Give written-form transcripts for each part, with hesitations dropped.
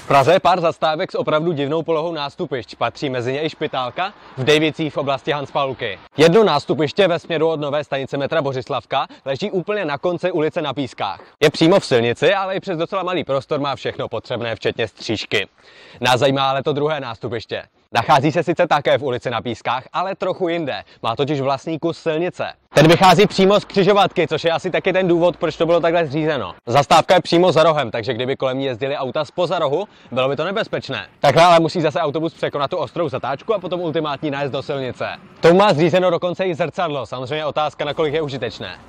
Praze je pár zastávek s opravdu divnou polohou nástupišť. Patří mezi ně i špitálka v Dejvicích v oblasti Hanspalky. Jedno nástupiště ve směru od nové stanice metra Bořislavka leží úplně na konci ulice Na Pískách. Je přímo v silnici, ale i přes docela malý prostor má všechno potřebné, včetně stříšky. Nás zajímá ale to druhé nástupiště. Nachází se sice také v ulici Na Pískách, ale trochu jinde. Má totiž vlastní kus silnice. Ten vychází přímo z křižovatky, což je asi taky ten důvod, proč to bylo takhle zřízeno. Zastávka je přímo za rohem, takže kdyby kolem ní jezdili auta zpoza rohu, bylo by to nebezpečné. Takhle ale musí zase autobus překonat tu ostrou zatáčku a potom ultimátní nájezd do silnice. To má zřízeno dokonce i zrcadlo, samozřejmě otázka, nakolik je užitečné.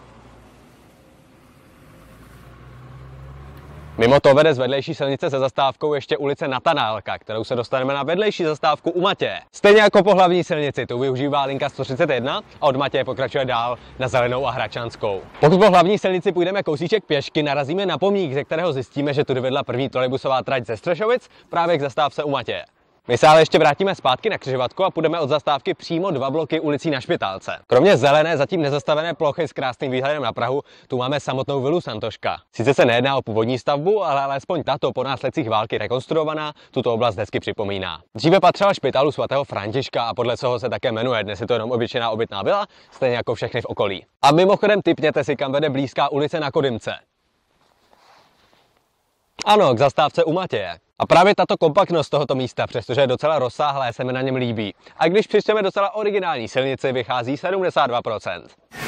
Mimo to vede z vedlejší silnice se zastávkou ještě ulice Natanálka, kterou se dostaneme na vedlejší zastávku u Matěje. Stejně jako po hlavní silnici, tu využívá linka 131 a od Matěje pokračuje dál na Zelenou a Hračanskou. Pokud po hlavní silnici půjdeme kousíček pěšky, narazíme na pomník, ze kterého zjistíme, že tudy vedla první trolejbusová trať ze Střešovic právě k zastávce u Matěje. My se ale ještě vrátíme zpátky na křižovatku a půjdeme od zastávky přímo 2 bloky ulicí Na Špitálce. Kromě zelené, zatím nezastavené plochy s krásným výhledem na Prahu, tu máme samotnou vilu Santoška. Sice se nejedná o původní stavbu, ale alespoň tato po následcích války rekonstruovaná tuto oblast hezky připomíná. Dříve patřila špitálu svatého Františka a podle toho se také jmenuje. Dnes je to jenom obyčejná obytná vila, stejně jako všechny v okolí. A mimochodem tipněte si, kam vede blízká ulice Na Kodymce. Ano, k zastávce u Matěje. A právě tato kompaktnost tohoto místa, přestože je docela rozsáhlé, se mi na něm líbí. A když přičteme docela originální silnici, vychází 72%.